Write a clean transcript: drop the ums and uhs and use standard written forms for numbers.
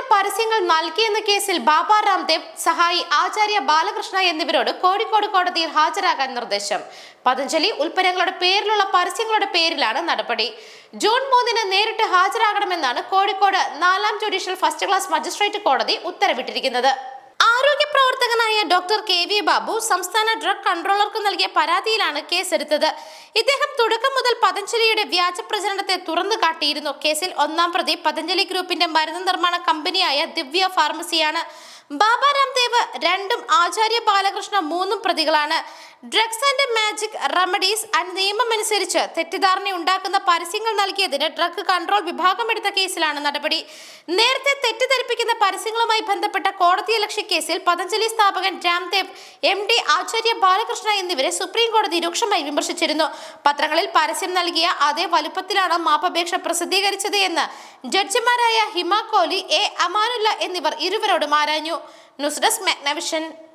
പരസ്യങ്ങൾ നൽകിയെന്ന കേസിൽ ബാബ രാംദേവ്, സഹായി ആചാര്യ ബാലകൃഷ്ണ എന്നിവരോട് കോഴിക്കോട് കോടതിയിൽ ഹാജരാകാൻ നിർദ്ദേശം. പതഞ്ജലി ഉൽപ്പന്നങ്ങളുടെ പേരിലുള്ള പരസ്യങ്ങളുടെ പേരിലാണ് നടപടി. ജൂൺ 3 നേരിട്ട് ഹാജരാകണമെന്നാണ് കോഴിക്കോട് 4ാം ജുഡീഷ്യൽ ഫസ്റ്റ് ക്ലാസ് മജിസ്ട്രേറ്റ് കോടതി ഉത്തരവിട്ടിരിക്കുന്നത്. ആരോഗ്യ പ്രവർത്തകനായ ഡോക്ടർ KV ബാബു സംസ്ഥാന ഡ്രഗ് കൺട്രോളർക്ക് നൽകിയ പരാതിയിലാണ് കേസെടുത്തത്. ഇദ്ദേഹം തുടക്കം മുതൽ പതഞ്ജലിയുടെ വ്യാജ പ്രചരണത്തെ തുറന്നു കാട്ടിയിരുന്നു. കേസിൽ 1ാം പ്രതി പതഞ്ജലി ഗ്രൂപ്പിന്റെ മരുന്ന് നിർമ്മാണ കമ്പനിയായ ദിവ്യ ഫാർമസിയാണ്. ബാബ രാംദേവ് 2ഉം ആചാര്യ ബാലകൃഷ്ണ 3ഉം പ്രതികളാണ്. Drugs and magic remedies and നിയമമനുസരിച്ച് തെറ്റിദ്ധാരണ ഉണ്ടാക്കുന്ന പരസ്യങ്ങൾ നൽകിയതിന് ഡ്രഗ് കൺട്രോൾ വിഭാഗം എടുത്ത കേസിലാണ് നടപടി. നേരത്തെ തെറ്റിദ്ധരിപ്പിക്കുന്ന പരസ്യങ്ങളുമായി ബന്ധപ്പെട്ട കോടതിയലക്ഷ്യ കേസിൽ പതഞ്ജലി സ്ഥാപകൻ രാംദേവ്, MD ആചാര്യ ബാലകൃഷ്ണ എന്നിവരെ സുപ്രീം കോടതി രൂക്ഷമായി വിമർശിച്ചിരുന്നു. പത്രങ്ങളിൽ പരസ്യം നൽകിയ അതേ വലുപ്പത്തിലാണ് മാപ്പപേക്ഷ പ്രസിദ്ധീകരിച്ചത് എന്ന് ജഡ്ജിമാരായ ഹിമ കോഹ്ലി, A അമാനുല്ല എന്നിവർ ഇരുവരോടും ആരാഞ്ഞു. News desk, മെഗ്നവിഷൻ.